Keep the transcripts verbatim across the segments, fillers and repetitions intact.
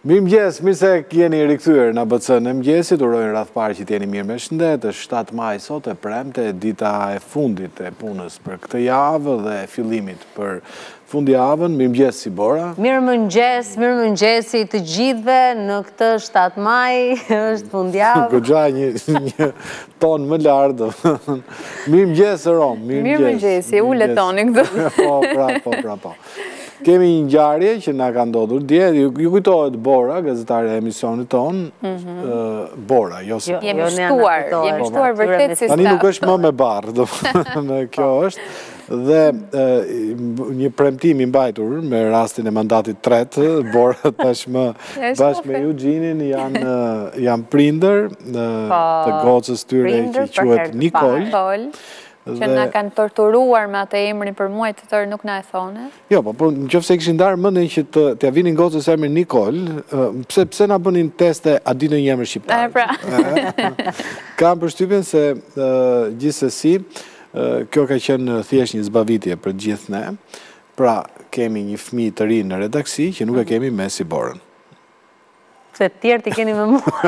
Mirëmëngjes, mirë se jeni rikthyer në A B C-n e mëngjesit. Urojnë radh parë që t'jeni mirë me shëndet. Është shtatë maj sot, e premte, dita e fundit e punës për këtë javë dhe fillimit për fundjavën. Mirëmëngjes Sibora. Mirëmëngjes, mirëmëngjesi të gjithëve në këtë shtatë maj, është fundjavë. Goxha një, një ton më lart. Mirëmëngjes Rom, mirëmëngjes. Mirëmëngjesi, ule toni këtu. Po, pra, po, pra, po. Kemi një ngjarje që na ka ndodhur dje, ju kujtohet Bora, gazetare e emisionit ton, Bora, jo se... Jemi shtuar, jemi shtuar vërtet si tani nuk është më me barë, do kjo është. Dhe një premtim i mbajtur me rastin e mandatit tret, Bora tashmë bashkë me Eugjenin janë prinder të gocës tyre që quhet Nikol. Që na kanë torturuar me atë emrin për muaj të tërë nuk na e thone. Jo, po në qoftë se kishin ndarë mendjen që të t'ia vinin gocës emrin Nikol, pse pse na bënin teste a di në një emër shqiptar. Pra. Kam përshtypjen se gjithsesi kjo ka qenë thjesht një zbavitje për gjithë ne. Pra, kemi një fëmijë të ri në redaksi që nuk e kemi me Siborën. Se të tjerë ti keni me mua.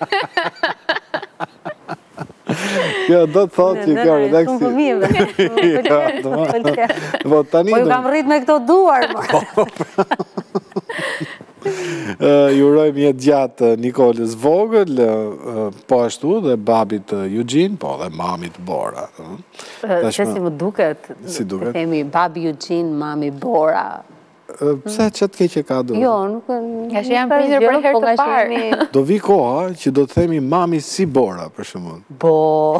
Kjo do të thotë që kjo redaksi... Shumë fëmijëve. Po ju kam rrit me këto duar. Ju urojmë jetë gjatë Nikolës vogël, po ashtu dhe babit Eugjen, po dhe mamit Bora. Që si më duket, të themi babi Eugjen, mami Bora. Pse që të keqe ka do? Jo, nuk... Ja që jam prinder për herë të parë. Do vi koha që do të themi mami Sibora, për shembull. Bo.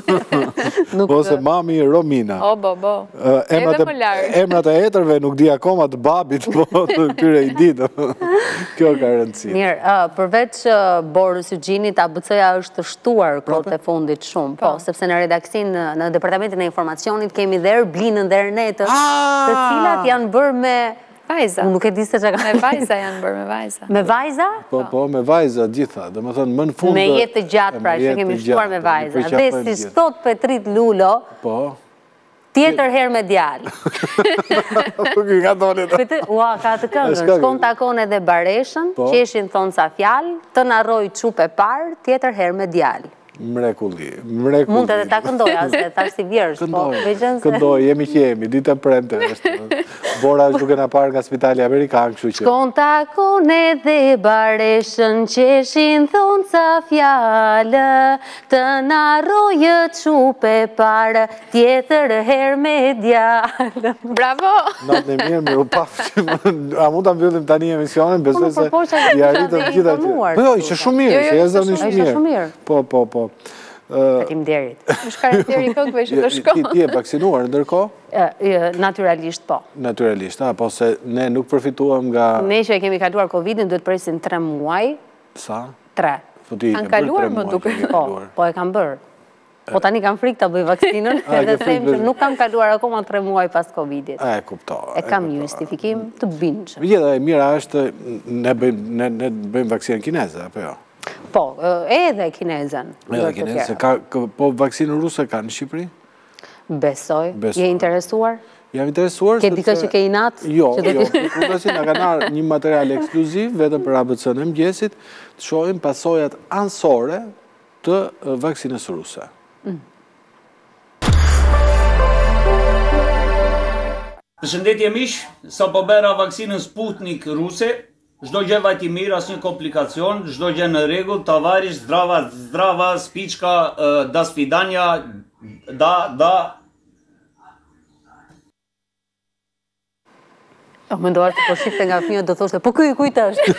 Ose mami Romina. O, bo, bo. Edhe më larë. Emrat e etërve nuk di akoma të babit, po të këtyre i ditë. Kjo ka rëndësi. Mirë, përveç Borës Eugjenit, A B C-ja është shtuar kohët e fundit shumë. Po, sepse në redaksin, në departamentin e informacionit, kemi dhe Erblinën dhe Ernetës, të cilat janë bërë me... Vajza. Unë nuk e di se që ka... Me vajza janë bërë, me vajza. Me vajza? Po, po, me vajza gjitha. Dhe më thënë, më në fundë... Me jetë të gjatë, pra, që kemi shtuar me vajza. Dhe si shtot Petrit Lulo, tjetër herë me djalë. Ka tolit. Ua, ka të këngën. Shkon takon edhe Bareshën, qeshin thonë sa fjalë, të naroj qupe parë, tjetër herë me djalë. Mrekulli, mrekulli. Mund të dhe ta këndoja, se ta është si vjerës. Këndoj, jemi që jemi, ditë e premte është. Bora është duke na parë nga spitali Amerikan, kështu që... Shkon takon edhe Bareshën, qeshin thonë sa fjallë, të narojë qupe parë, tjetër herë me djalë. Bravo! Natë në mirë, mirë u pafë. A mund të mbyllim tani emisionin, besoj se i arritëm gjitha që... Po jo, ishe shumë mirë, ishe jezëm një shumë mirë. Po, po, po. Fatim derit. Më shkarateri këngëve që të shko. Ti e vaksinuar ndërko? Naturalisht po. Naturalisht, po se ne nuk përfituam nga... Ne që e kemi kaluar Covidin, duhet presin tre muaj. Sa? Tre. Kanë kaluar më duke. Po, po e kam bërë. Po tani kam frikë të bëj vaksinën, edhe them që nuk kam kaluar akoma tre muaj pas Covidit. E, kuptoj. E kam një justifikim të bindshëm. Gjithë, e mira është, ne bëjmë vaksinën kineze, apo jo? Po, edhe kinezen. Edhe kinezen. Po vaksinën ruse ka në Shqipëri? Besoj. Je interesuar? Jam interesuar. Ke dika që ke i natë? Jo, jo. Kundasin nga kanë një material ekskluziv, vetëm për A B C-n e mëngjesit, të shohim pasojat ansore të vaksinës ruse. Përshëndetje miq, sa po bëra vaksinën Sputnik ruse, çdo gjë vajti mirë, asnjë komplikacion, çdo gjë në rregull, tavarish, zdrava, zdrava, spiçka, da svidania, da, da. O, mendova që po shifte nga fëmijët do thoshte, po ky kujt është?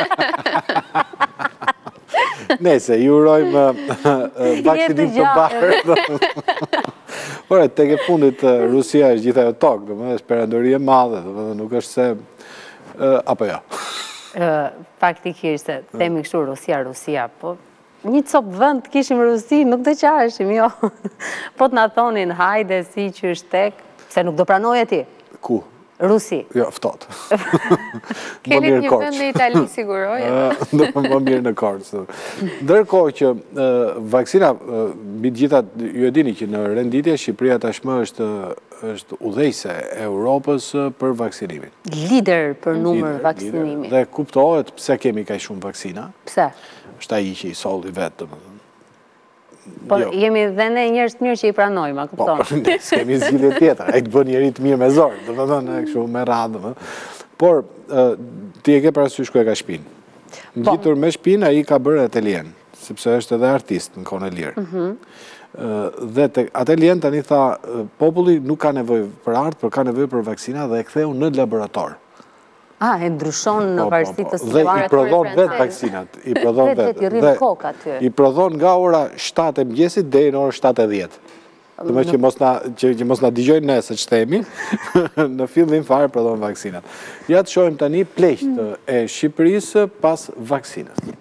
Nese, ju urojmë vaksinim të barë. Por, tek e fundit Rusia është gjitha jo tokë, është perandori e madhe, nuk është se... Apo jo? Faktikisht, se themi kështu Rusia, Rusia, po një copë vënd kishim Rusi, nuk të qashim, jo. Po të nga thonin, hajde, si që është tek, se nuk do pranoj e ti. Ku? Rusi. Jo, ftohtë. Keni një vend në Itali, siguroj. Më mirë në Korçë. Ndërkohë që vaksina, mbi gjitha, ju e dini që në renditje Shqipëria tashmë është është udhëheqëse e Europës për vaksinimin. Lider për numër vaksinimi. Dhe kuptohet pse kemi kaq shumë vaksina. Pse? Është ai që i solli vetë, domethënë. Po jemi dhe ne njerëz të mirë që i pranojmë, a kupton? Po, ne s'kemi zgjidhje tjetër. Ai të bën njëri të mirë me zor, domethënë kështu me radhë, domethënë. Por ti e ke parasysh ku e ka shtëpinë. Ngjitur me shtëpinë, ai ka bërë atelien, sepse është edhe artist në kohën e lirë. Dhe tek atelien tani tha, populli nuk ka nevojë për art, por ka nevojë për vaksina dhe e ktheu në laborator. Ah, e ndryshon në varësi të situacionit. Dhe i prodhon vetë vaksinat. I prodhon vetë. Dhe i prodhon nga ora shtatë e mëngjesit deri në orën shtatë e dhjetë. Dhe me që mos na dëgjojnë ne se ç'themi, në fillim fare prodhon vaksinat. Ja të shohim tani pleqt e Shqipërisë pas vaksinës.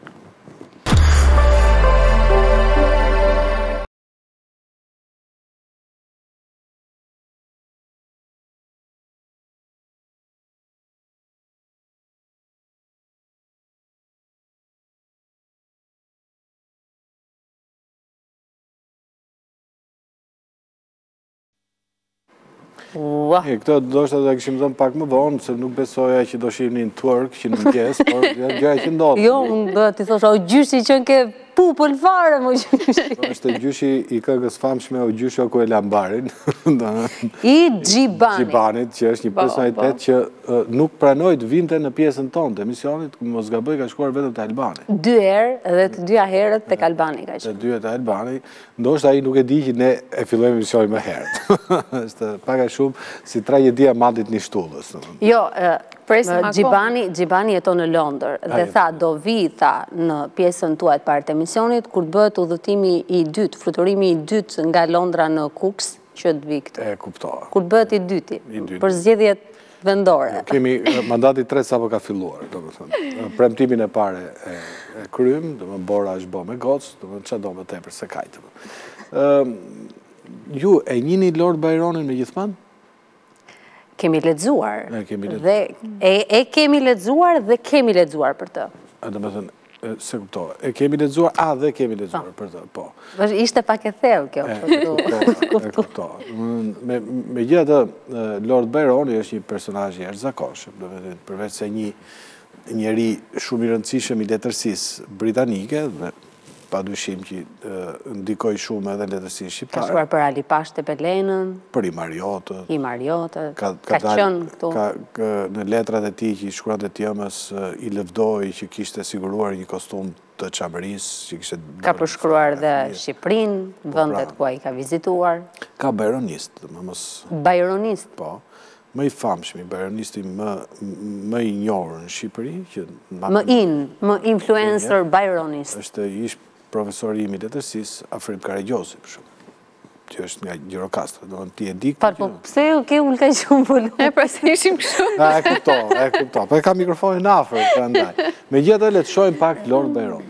Këtë do është edhe këshim dhëmë pak më vonë, se nuk besoja që do shihni në twerk, që në mëngjes, por gjëja që ndodhë. Jo, unë ti thosha, o gjyshi që në ke pupël fare, më gjyshi. Është gjyshi i këngës famshme, o gjyshi o ku e lambarin. I Gjibanit. Gjibanit, që është një personalitet që nuk pranoj të vinte në pjesën tonë të emisionit, mos gaboj ka shkuar vetëm të Albani. Dy herë dhe të dyja herët të Albani ka që. Të dyja të Albani, ndoshta ai nuk e di që ne e fillojmë emisionin më herët. Është pak a shumë si tragedia madit një shtullës. Jo, Gjibani jeton në Londër dhe tha do vi tha në pjesën tuaj të parë të emisionit kur të bëhet udhëtimi i dytë, fluturimi i dytë nga Londra në Cooks që të vi këtë. E kuptoha. Kur të bëhet i dyti, për zgjedhjet vendore. Kemi mandati tre sapo ka filluar, domethënë. Premtimin e parë e krym, domethënë bora është bë me gocë, domethënë çfarë do më tepër se kaq. Ëm ju e njihni Lord Byronin me gjithmonë? Kemi lexuar. Dhe e kemi lexuar dhe kemi lexuar për të. Do të thënë, se kuptova. E kemi lexuar, a dhe kemi lexuar për të, po. Ishte pak e thellë kjo. E kuptova. Megjithatë, Lord Byroni është një personazh i jashtëzakonshëm, do të thënë, përveç se një njeri shumë i rëndësishëm i letërsisë britanike dhe pa dyshim që ndikoj shumë edhe në letërsinë shqiptare. Ka shkuar për Ali Pashtë e Belenën. Për i Mariotët. I Mariotët. Ka qënë këtu. Në letrat e tij që i shkruan te Tjëmës, i lëvdoi që kishte siguruar një kostum të Çamerisë, që kishte. Ka përshkruar dhe Shqipërinë, vendet ku ai ka vizituar. Ka byronist, më mos. Byronist. Po. Më i famshëm, byronisti më i njohur në Shqipëri. Më in, më influencer byronist. Është ish profesori im i letërsisë, Afrim Karagjosi, për shumë. Që është nga Gjirokastra, do në ti e di... Par, po, pse ke ullë ka shumë volum? E, pra se ishim shumë. E kupto, e kupto. Po e ka mikrofonin afër, për ndaj. Me gjithë le të shohim pak Lord Byron.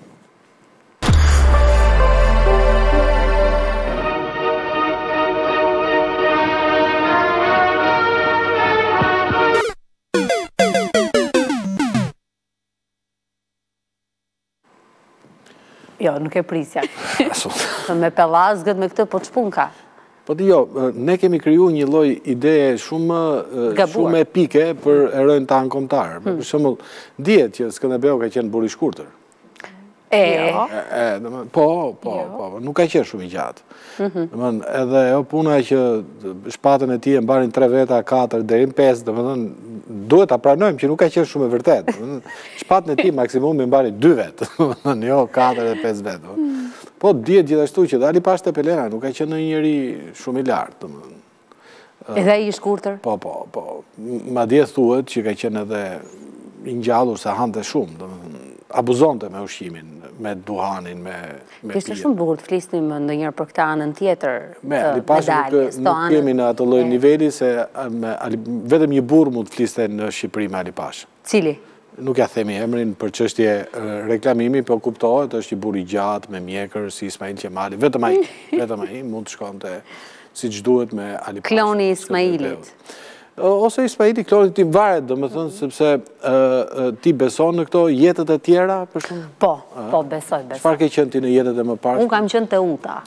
Jo, nuk e prisja. Me pelazgët, me këtë, po të shpun ka. Po të jo, ne kemi kriju një lloj ideje shumë epike për erojnë tanë kombëtar. Për shembull, dihet që Skënderbeu ka qenë burr i shkurtër. E, po, po, po, nuk ka qenë shumë i gjatë. Domethënë, edhe ajo puna që shpatën e tij e mbarin tre veta, katër deri në pesë, domethënë duhet ta pranojmë që nuk ka qenë shumë e vërtetë. Shpatën e tij maksimumi e mbari dy vetë, domethënë jo katër dhe pesë vetë. Po dihet gjithashtu që Ali Pashtë e Pelena nuk ka qenë një njeri shumë i lartë, domethënë. Edhe ai i shkurtër? Po, po, po. Madje thuhet që ka qenë edhe i ngjallur se hante shumë, domethënë abuzonte me ushqimin, me duhanin, me me Kishte shumë bukur të flisnim ndonjëherë për këtë anën tjetër të medaljes. Nuk kemi në atë lloj niveli se vetëm një burr mund të fliste në Shqipëri me Ali Pashën. Cili? Nuk ja themi emrin për çështje reklamimi, po kuptohet, është një burr i gjatë me mjekër si Ismail Qemali, vetëm ai, vetëm ai mund të shkonte siç duhet me Ali Pashën. Kloni i Ismailit. Ose Ismaili Kloni ti varet, do më thënë, sepse ti beson në këto jetët e tjera, për shumë? Po, po, besoj, besoj. Çfarë ke qenë ti në jetët e më parë? Unë kam qenë të uta.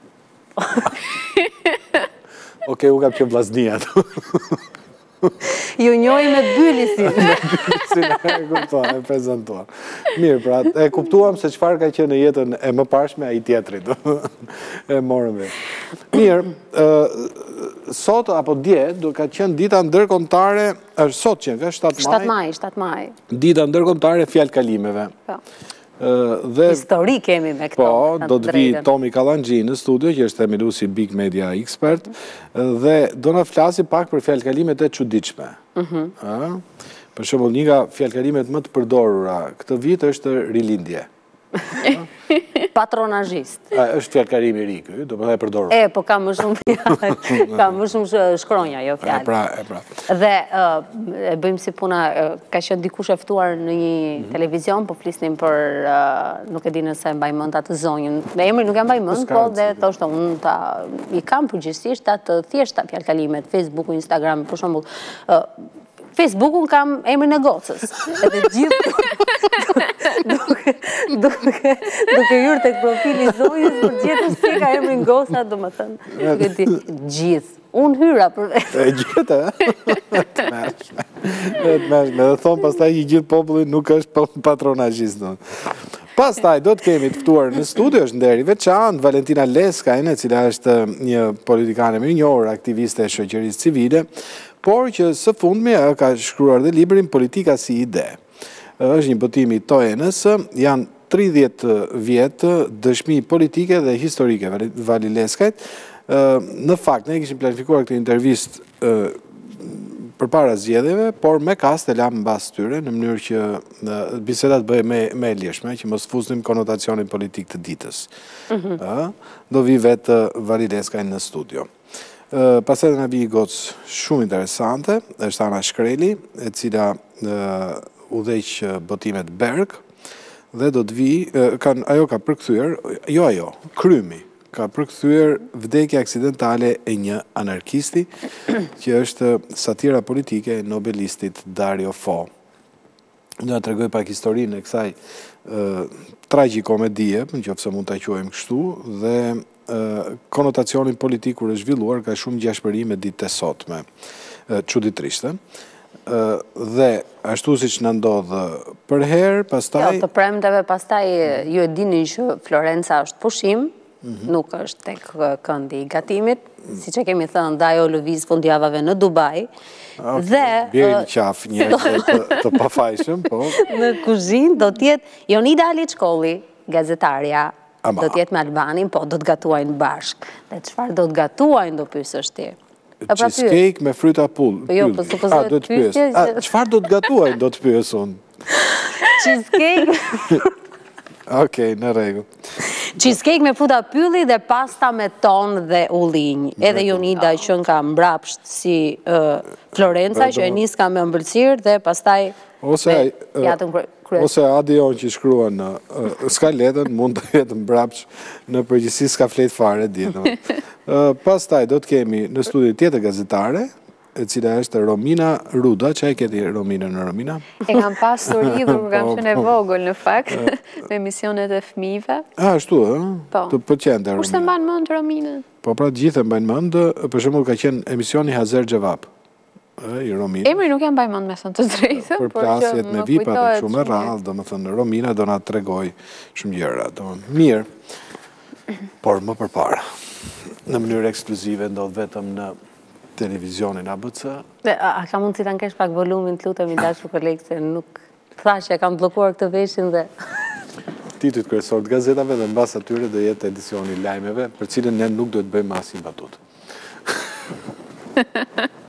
Oke, unë kam qenë vllaznia. Ju njoj me bylisin. Me bylisin, e kuptuam, e prezentuam. Mirë, pra, e kuptuam se çfarë ka qenë në jetën e më parshme ai tjetrit. E morëm vesh. Mirë, sot apo dje do ka qenë dita ndërkombëtare, është sot që ka shtatë maj. shtatë maj, shtatë maj. Dita ndërkombëtare e fjalëkalimeve. Po. Histori kemi me këto. Po, do të vi Tomi Kallanxhi në studio, që është themeluesi Big Media Expert, dhe do na flasi pak për fjalëkalimet e çuditshme. Për shembull, një nga fjalëkalimet më të përdorura këtë vit është rilindje. Patronazhist. Është fjalëkalim i ri ky, do të përdorur. E, po ka më shumë fjalë, ka më shumë shkronja, jo fjalë. E pra, e pra. Dhe e bëjmë si puna, ka qenë dikush e ftuar në një televizion, po flisnim për, nuk e di nëse mbaj mend atë zonjën. Me emrin nuk e mbaj mend, po dhe thoshte unë ta i kam përgjithsisht atë thjeshta fjalëkalimet, Facebooku, Instagram, për shembull. Facebookun kam emrin e gocës. Edhe gjithë duke hyrë tek profili i zonjës për gjetur se ka emrin goca, domethënë, duke di gjithë. Unë hyra për vetë. E gjithë, e? Të mërshme. E të mërshme. Dhe thonë pastaj i gjithë populli nuk është patronazhist. Pastaj do të kemi të ftuar në studio, është nderi veçantë Valentina Leskajnë, e cila është një politikane më e njohur, aktiviste e shoqërisë civile, por që së fundmi ka shkruar dhe librin Politika si ide. Është një botim i T O E N-s, janë tridhjetë vjetë dëshmi politike dhe historike Vali Leskajt. Në fakt, ne kishim planifikuar këtë intervist për para zgjedhjeve, por me kast e lam mbas tyre, në mënyrë që bisedat bëhe me e lirshme, që mos fusnim konotacionin politik të ditës. Do vi vetë Vali Leskajt në studio. Pastaj na vi gocë shumë interesante, është Ana Shkreli, e cila udhëheq botimet Berg, dhe do të vi, ajo ka përkthyer, jo ajo, Krymi, ka përkthyer Vdekja aksidentale e një anarkisti, që është satira politike e nobelistit Dario Fo. Do na tregoj pak historinë e kësaj tragjikomedie, nëse mund ta quajmë kështu, dhe konotacionin politik kur është zhvilluar ka shumë ngjashmëri me ditët e sotme. Çuditërisht. Dhe ashtu siç na ndodh për herë, pastaj Jo, të premteve pastaj ju e dini që Florenca është pushim, nuk është tek këndi i gatimit, siç e kemi thënë, dhe ajo lëviz fundjavave në Dubai. Dhe bjeri qaf një të pafajshëm, po. Në kuzhinë do të jetë Jonida Aliçkolli, gazetarja, do të jetë me Albanin, po do të gatuajnë bashk. Dhe çfarë do të gatuajnë, do pyesësh ti? Cheesecake me fryta pull. Jo, po supozohet të pyesje. Çfarë do të gatuajnë, do të pyes unë? Cheesecake. Okej, në rregull. Cheesecake me fruta pylli dhe pasta me ton dhe ullinj. Edhe Jonida që ka mbrapsht si Florenca, që e nis ka me ëmbëlsirë dhe pastaj Ose Ose Adion që shkruan në skaletën, mund të jetë mbrapsh në përgjithësi s'ka flet fare ditë. Pastaj do të kemi në studio tjetër gazetare, e cila është Romina Ruda. Çfarë ke ti Romina në Romina? E kam pasur lidhur kur kam qenë e vogël në fakt me emisionet e fëmijëve. Ah, ashtu, ë? Po. Të pëlqente Romina. Kush se mban mend Rominën? Po pra gjithë e mbajnë mend, për shembull ka qenë emisioni Hazer Xhevap. I Romina. Emri nuk jam mbaj mend me thënë të drejtën, për plasjet me vipa dhe shumë e rrallë, domethënë Romina do na tregoj shumë gjëra, domethënë. Mirë. Por më përpara, në mënyrë ekskluzive ndodh vetëm në televizionin A B C. A ka mundësi ta nkesh pak volumin, të lutem, i dashur kolegë, se nuk thashë e kam bllokuar këtë veshin dhe Titujt kryesor të gazetave dhe mbas atyre do jetë edicioni i lajmeve, për cilën ne nuk do të bëjmë asnjë batutë.